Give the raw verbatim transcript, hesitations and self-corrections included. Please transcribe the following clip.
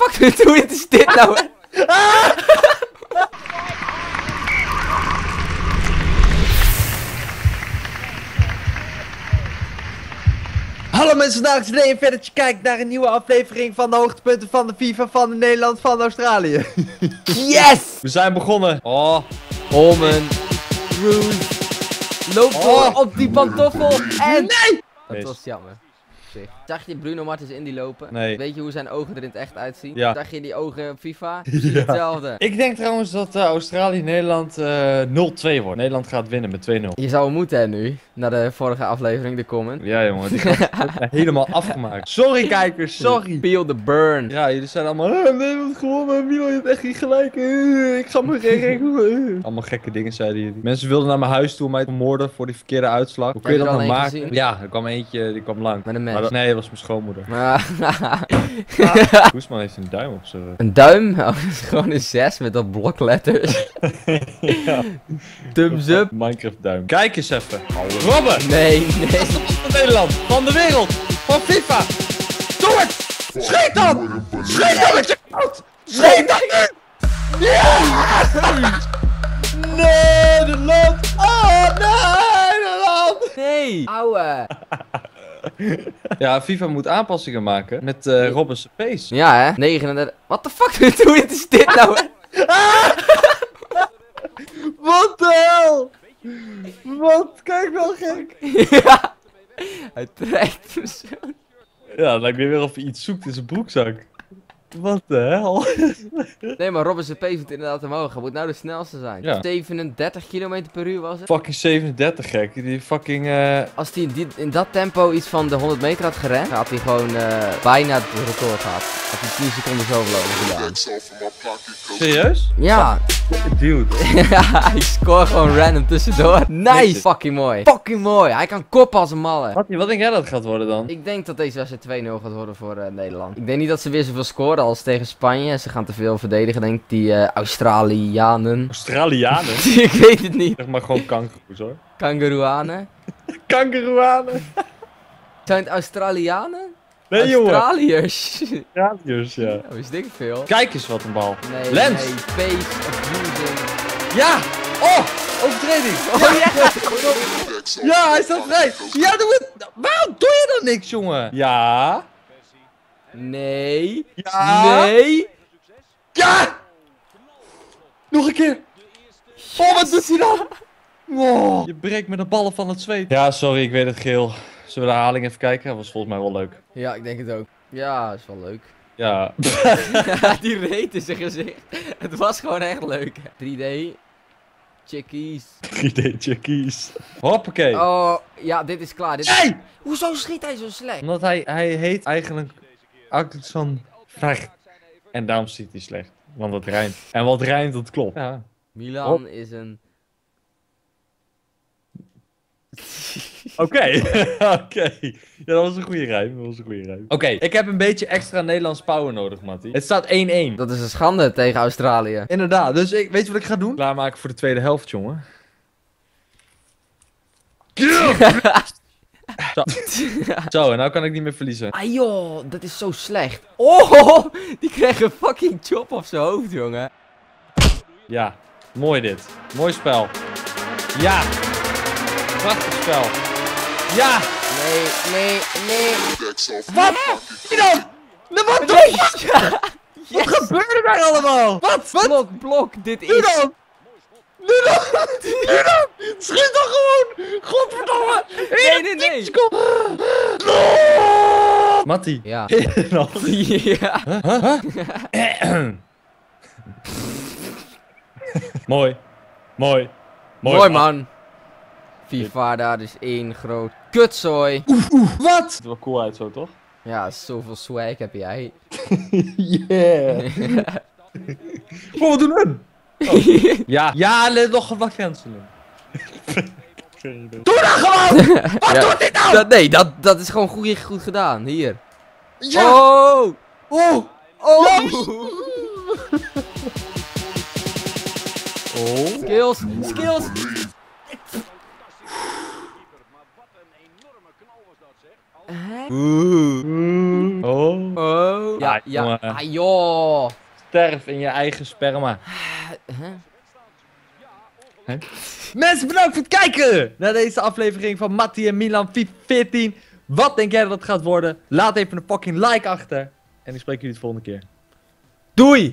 fuck hoe is dit nou? Hallo mensen, vandaag is Lee en verder dat je kijkt naar een nieuwe aflevering van de hoogtepunten van de FIFA, van de Nederland, van Australië. Yes! We zijn begonnen. Oh, Holman, Bruce, loop door Oh. op die pantoffel en... Nee! Dat was jammer. Zeg. Zag je Bruno Martens in die lopen? Nee. Weet je hoe zijn ogen er in het echt uitzien? Ja. Zag je die ogen op FIFA? Precies hetzelfde. Ik denk trouwens dat uh, Australië-Nederland uh, nul twee wordt. Nederland gaat winnen met twee nul. Je zou hem moeten hè, nu, na de vorige aflevering, de comment. Ja jongen, die gaat helemaal afgemaakt. Sorry kijkers, sorry. Feel the burn. Ja, jullie zijn allemaal, ah, Nederland gewonnen, Milan, je hebt echt niet gelijk. Uh, ik ga me geen. Allemaal gekke dingen zeiden jullie. Mensen wilden naar mijn huis toe om mij te vermoorden voor die verkeerde uitslag. Hoe kun je Heb dat je er nou al één maken? gezien? Ja, er kwam eentje, die kwam lang. Met een Maar mens. dat, nee, dat was mijn schoonmoeder. Ah. Koesman heeft een duim op zijn rug. Een duim? Oh, dat is gewoon een zes met dat blokletters. Ja. Thumbs up. Minecraft duim. Kijk eens even. Robben! Nee, nee. Van Nederland, van de wereld, van FIFA. Doe het! Schiet dan! Schiet dan met je hout! Schiet dan! Ja! Nederland! Oh, Nederland! Nee. Ouwe. Ja, FIFA moet aanpassingen maken met uh, Robben's pace. Ja hè, negenendertig. What the fuck, hoe is dit nou hè? Wat de hel? Wat? Kijk wel gek. Ja. Hij trekt hem zo. Ja, het lijkt weer of hij iets zoekt in zijn broekzak. Wat de hel? Nee, maar Robben zijn pace moet inderdaad omhoog. Hij moet nou de snelste zijn. Ja. zevenendertig kilometer per uur was het. Fucking zevenendertig gek. Die fucking uh... Als hij in, die- in dat tempo iets van de honderd meter had gerend, had hij gewoon uh, bijna het record gehad. Had hij tien seconden zo gelopen gedaan. Serieus? Ja. Dude. Ja, ik score gewoon random tussendoor. Nice! Fucking mooi. Fucking mooi. Hij kan koppen als een malle. Wat, wat denk jij dat het gaat worden dan? Ik denk dat deze wedstrijd twee nul gaat worden voor uh, Nederland. Ik denk niet dat ze weer zoveel scoren als tegen Spanje. Ze gaan te veel verdedigen, denk ik, die uh, Australianen. Australianen? Ik weet het niet. Zeg maar gewoon kangoeroes hoor. Kangaroeanen. Kangaroeanen? Zijn het Australianen? Nee jongen. Australiërs. Radius, ja. Ja, wist ik veel. Kijk eens wat een bal. Nee, Lens. nee, pace, abusing. Ja! Oh! Overtreding! Oh ja! Ja, hij staat vrij! Ja, doe het! Waarom doe je dan niks, jongen? Ja! Nee. Ja! Nee. Ja! Nog een keer! Oh, wat doet hij dan? Oh, je breekt met de ballen van het zweet. Ja, sorry, ik weet het geel. Zullen we de herhaling even kijken? Dat was volgens mij wel leuk. Ja, ik denk het ook. Ja, is wel leuk. Ja. Die reet in zijn gezicht. Het was gewoon echt leuk. drie D. Chickies. drie D chickies. Hoppakee. Oh, ja, dit is klaar. Dit is... Hey! Hoezo schiet hij zo slecht? Omdat hij, hij heet eigenlijk Axon Vecht. En daarom ziet hij slecht. Want het rijmt. En wat rijmt, dat klopt. Ja. Milan is een... Oké, oké. Ja, dat was een goede rijm. Dat was een goede rijm. Oké, ik heb een beetje extra Nederlands power nodig, Mattie. Het staat één één. Dat is een schande tegen Australië. Inderdaad, dus ik, weet je wat ik ga doen? Klaarmaken voor de tweede helft, jongen. Zo. Zo, en nou kan ik niet meer verliezen. Ah joh, dat is zo slecht. Oh, die kreeg een fucking chop op zijn hoofd, jongen. Ja, mooi dit. Mooi spel. Ja. Prachtig spel. Ja. Nee, nee, nee. Wat? Wie dan? Nou, wat doe je? Wat gebeurde daar allemaal? Wat? Wat? Blok, blok, dit Nu is... dan? Nu dan? Nu dan? Schiet dan gewoon! Godverdomme! Nee, nee, nee. Mattie. Ja. Nog. Ja. Huh? Huh? Mooi. Mooi. Mooi man. FIFA, daar is één groot kutzooi. Wat? Het ziet er wel cool uit zo, toch? Ja, zoveel swag heb jij. Yeah. Oh, wat doen hun? Oh. Ja. Ja, let nog wat cancelen. Doe dat gewoon! Wat Ja, doet dit nou? dat, nee, dat, dat is gewoon goed, goed gedaan. Hier. Ja. Oh! Oh! Oh! Ja. Oh. Skills! Skills! Hè? Oh. Oh. Ja, ja. jongen. Hij Ja, joh. Sterf in je eigen sperma. Huh? Huh? Mensen, bedankt voor het kijken naar deze aflevering van Mattie en Milan FIFA veertien. Wat denk jij dat het gaat worden? Laat even een fucking like achter. En ik spreek jullie de volgende keer. Doei!